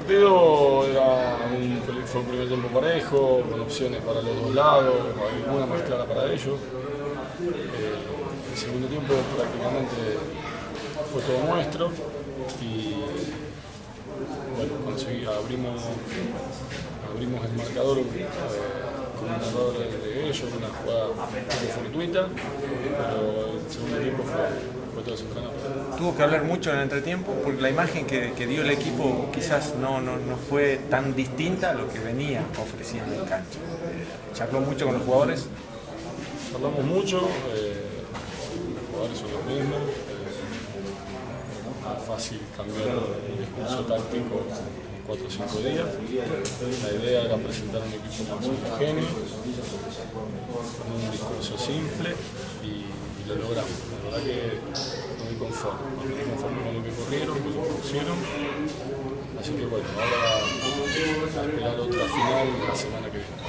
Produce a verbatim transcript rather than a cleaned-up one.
partido era un, fue un primer tiempo parejo, con opciones para los dos lados, alguna más clara para ellos. Eh, el segundo tiempo prácticamente fue todo nuestro y bueno, conseguí, abrimos, abrimos el marcador eh, con un error de ellos, una jugada un poco fortuita, pero el segundo tiempo fue, fue todo su canal. Tuvo que hablar mucho en el entretiempo porque la imagen que, que dio el equipo quizás no, no, no fue tan distinta a lo que venía ofreciendo en cancha. Eh, charló mucho con los jugadores. Hablamos mucho, eh, los jugadores son los mismos. Eh, es fácil cambiar el discurso táctico en cuatro o cinco días. La idea era presentar un equipo más homogéneo, con un discurso simple y, y lo logramos. La verdad que muy conforme, muy conforme con lo que corrieron, con lo que pusieron. Así que bueno, ahora a esperar otra final la semana que viene.